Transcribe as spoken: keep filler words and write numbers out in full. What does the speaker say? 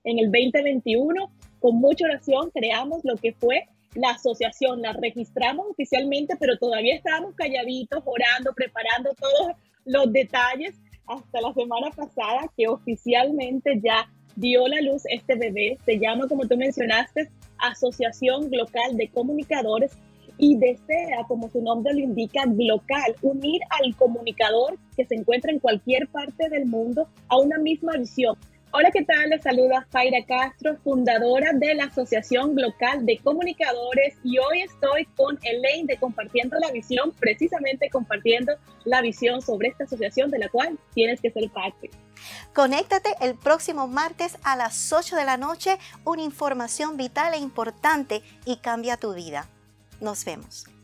en el veinte veintiuno. Con mucha oración creamos lo que fue la asociación, la registramos oficialmente, pero todavía estábamos calladitos, orando, preparando todos los detalles hasta la semana pasada que oficialmente ya dio la luz este bebé. Se llama, como tú mencionaste, Asociación Local de Comunicadores y desea, como su nombre lo indica, local, unir al comunicador que se encuentra en cualquier parte del mundo a una misma visión. Hola, ¿qué tal? Les saluda Faira Castro, fundadora de la Asociación Local de Comunicadores, y hoy estoy con Elaine de Compartiendo la Visión, precisamente compartiendo la visión sobre esta asociación de la cual tienes que ser parte. Conéctate el próximo martes a las ocho de la noche, una información vital e importante y cambia tu vida. Nos vemos.